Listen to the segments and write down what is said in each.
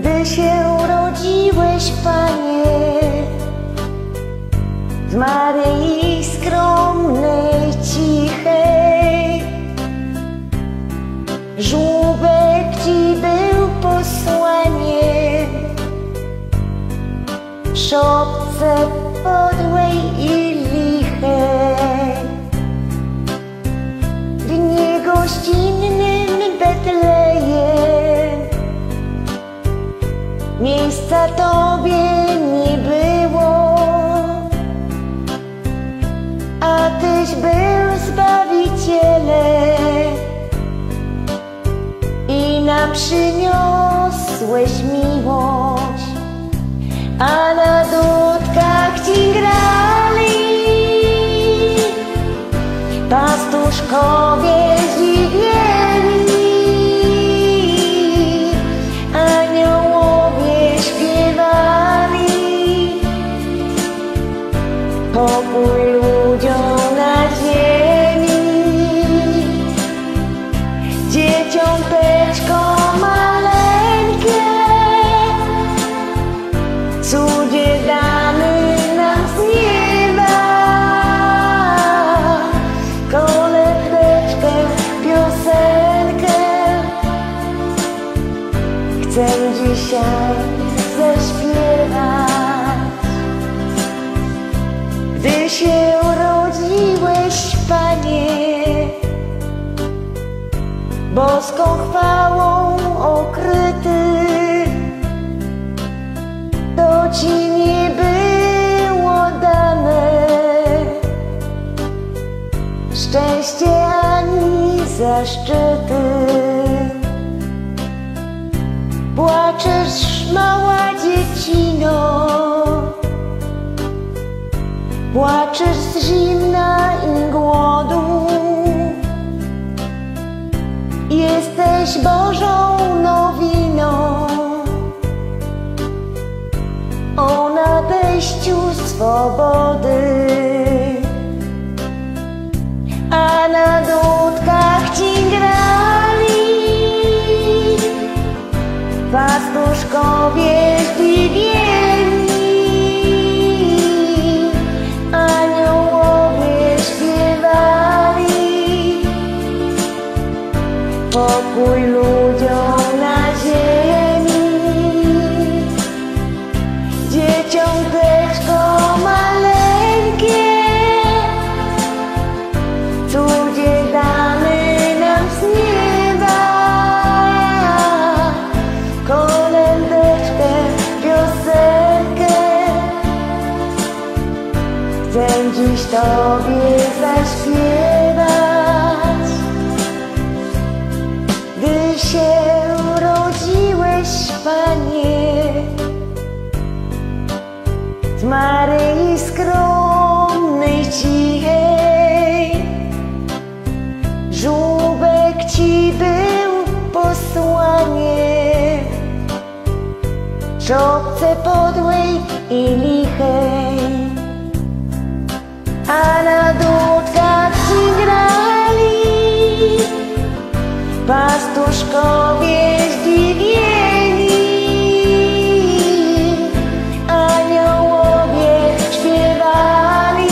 Gdy się urodziłeś, Panie, w Maryi skromnej, cichej, żółbek Ci był posłaniem, w szopce podłej i lichej. W dnie gościnnym Betlejem miejsca Tobie nie było, a Tyś był Zbawicielem i nam przyniosłeś miłość, a na dudkach Ci grali pastuszkowie zdziwieni, aniołowie śpiewali pokój ludziom na ziemi. Dzieciąteczko maleńkie, cudzie dany nam z nieba, kolędeczkę, piosenkę chcę dzisiaj zaśpiewać. Gdy się urodziłeś, Panie, boską chwałą okryty, to Ci nie było dane szczęście ani zaszczyty. Płaczesz, mała dziecino, płaczesz z zimna i głodu. Jesteś Bożą nowiną o nadejściu swobody, a na dudkach Ci grali pastuszkowie zdziwieni, aniołowie śpiewali pokój ludziom na ziemi. Dzieciąteczko maleńkie, cudzie dany nam z nieba, kolędeczkę, piosenkę chcę dziś Tobie zaśpiewać. Gdy się urodziłeś, Panie, w Maryi skromnej, cichej, żółbek Ci był posłaniem, w szopce podłej i lichej, a na dudkach Ci grali pastuszkowie zdziwieni, aniołowie śpiewali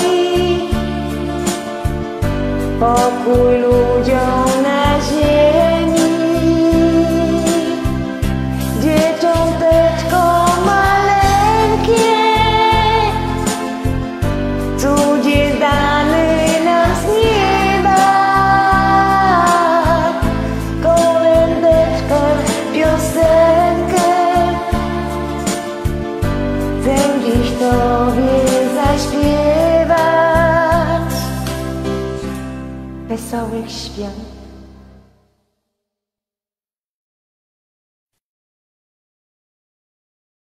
pokój ludziom na ziemi. Dzieciąteczko maleńkie, cudzie dany nam z nieba, kolędeczkę, piosenkę chcę dziś Tobie zaśpiewać. Wesołych świąt.